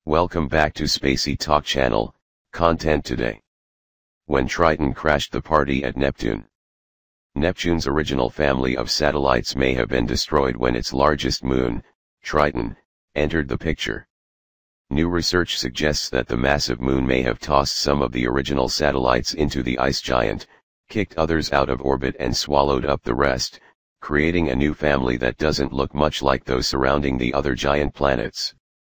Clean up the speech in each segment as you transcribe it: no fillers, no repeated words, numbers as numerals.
Welcome back to Spacey Talk channel. Content today. When Triton crashed the party at Neptune. Neptune's original family of satellites may have been destroyed when its largest moon, Triton, entered the picture. New research suggests that the massive moon may have tossed some of the original satellites into the ice giant, kicked others out of orbit and swallowed up the rest, creating a new family that doesn't look much like those surrounding the other giant planets.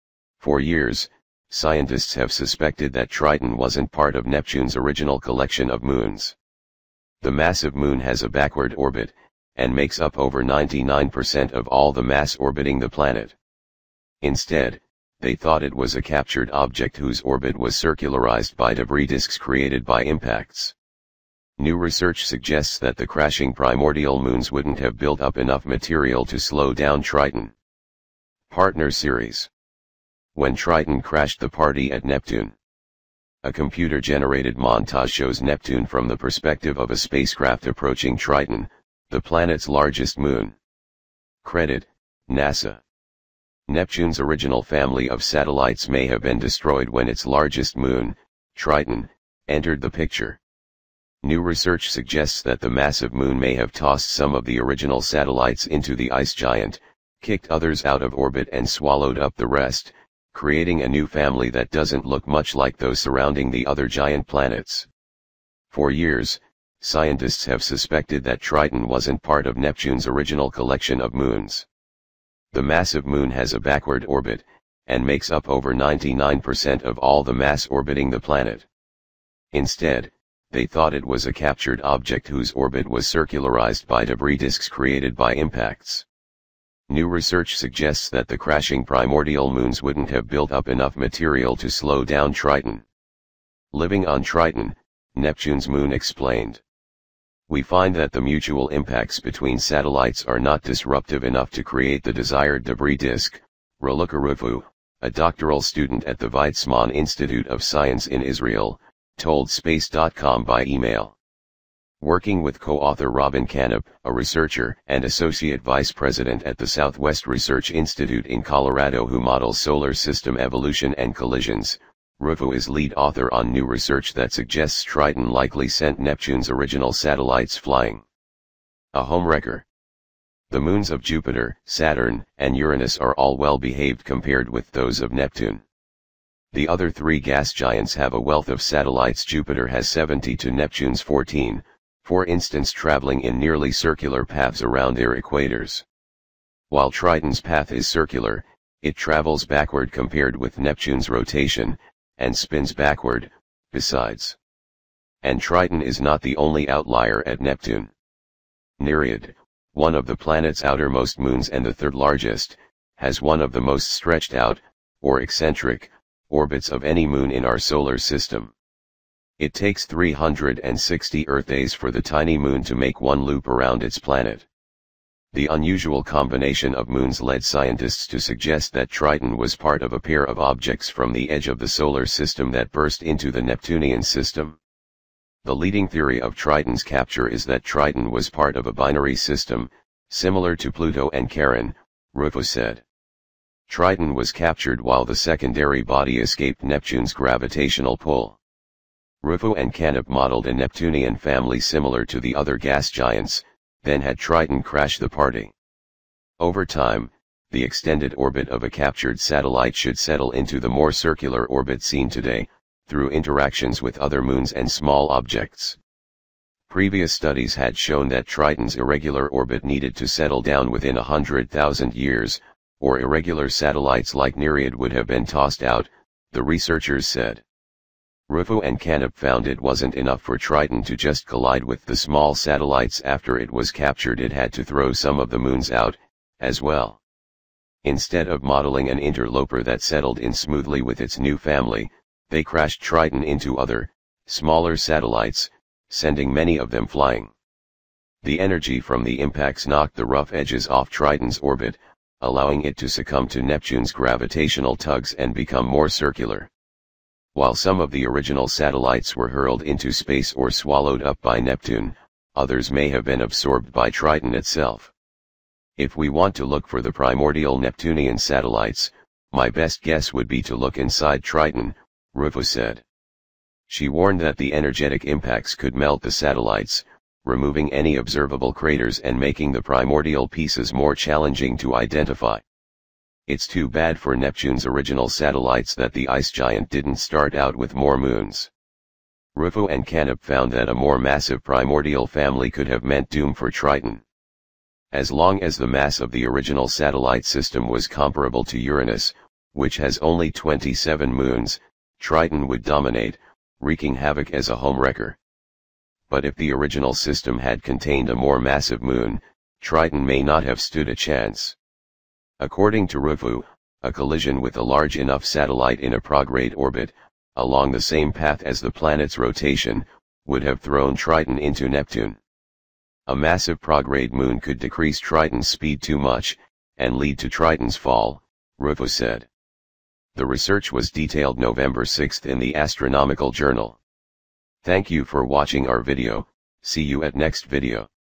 For years, scientists have suspected that Triton wasn't part of Neptune's original collection of moons. The massive moon has a backward orbit, and makes up over 99% of all the mass orbiting the planet. Instead, they thought it was a captured object whose orbit was circularized by debris disks created by impacts. New research suggests that the crashing primordial moons wouldn't have built up enough material to slow down Triton. Partner Series. When Triton crashed the party at Neptune. A computer-generated montage shows Neptune from the perspective of a spacecraft approaching Triton, the planet's largest moon. Credit, NASA. Neptune's original family of satellites may have been destroyed when its largest moon, Triton, entered the picture. New research suggests that the massive moon may have tossed some of the original satellites into the ice giant, kicked others out of orbit and swallowed up the rest, creating a new family that doesn't look much like those surrounding the other giant planets. For years, scientists have suspected that Triton wasn't part of Neptune's original collection of moons. The massive moon has a backward orbit, and makes up over 99% of all the mass orbiting the planet. Instead, they thought it was a captured object whose orbit was circularized by debris disks created by impacts. New research suggests that the crashing primordial moons wouldn't have built up enough material to slow down Triton. Living on Triton, Neptune's moon explained. We find that the mutual impacts between satellites are not disruptive enough to create the desired debris disk, Raluca Rufu, a doctoral student at the Weizmann Institute of Science in Israel, told Space.com by email. Working with co-author Robin Canup, a researcher and associate vice president at the Southwest Research Institute in Colorado who models solar system evolution and collisions, Rufu is lead author on new research that suggests Triton likely sent Neptune's original satellites flying. A homewrecker. The moons of Jupiter, Saturn, and Uranus are all well behaved compared with those of Neptune. The other three gas giants have a wealth of satellites. Jupiter has 70 to Neptune's 14, for instance traveling in nearly circular paths around their equators. While Triton's path is circular, it travels backward compared with Neptune's rotation, and spins backward, besides. And Triton is not the only outlier at Neptune. Nereid, one of the planet's outermost moons and the third largest, has one of the most stretched out, or eccentric, orbits of any moon in our solar system. It takes 360 Earth days for the tiny moon to make one loop around its planet. The unusual combination of moons led scientists to suggest that Triton was part of a pair of objects from the edge of the solar system that burst into the Neptunian system. The leading theory of Triton's capture is that Triton was part of a binary system, similar to Pluto and Charon, Rufu said. Triton was captured while the secondary body escaped Neptune's gravitational pull. Rufu and Canup modeled a Neptunian family similar to the other gas giants, then had Triton crash the party. Over time, the extended orbit of a captured satellite should settle into the more circular orbit seen today, through interactions with other moons and small objects. Previous studies had shown that Triton's irregular orbit needed to settle down within 100,000 years, or irregular satellites like Nereid would have been tossed out, the researchers said. Rufu and Canup found it wasn't enough for Triton to just collide with the small satellites after it was captured. It had to throw some of the moons out, as well. Instead of modeling an interloper that settled in smoothly with its new family, they crashed Triton into other, smaller satellites, sending many of them flying. The energy from the impacts knocked the rough edges off Triton's orbit, allowing it to succumb to Neptune's gravitational tugs and become more circular. While some of the original satellites were hurled into space or swallowed up by Neptune, others may have been absorbed by Triton itself. If we want to look for the primordial Neptunian satellites, My best guess would be to look inside Triton, Rufo said. She warned that the energetic impacts could melt the satellites, removing any observable craters and making the primordial pieces more challenging to identify. It's too bad for Neptune's original satellites that the ice giant didn't start out with more moons. Rufo and Canup found that a more massive primordial family could have meant doom for Triton. As long as the mass of the original satellite system was comparable to Uranus, which has only 27 moons, Triton would dominate, wreaking havoc as a homewrecker. But if the original system had contained a more massive moon, Triton may not have stood a chance. According to Rufo, a collision with a large enough satellite in a prograde orbit, along the same path as the planet's rotation, would have thrown Triton into Neptune. A massive prograde moon could decrease Triton's speed too much, and lead to Triton's fall, Rufo said. The research was detailed November 6 in the Astronomical Journal. Thank you for watching our video. See you at next video.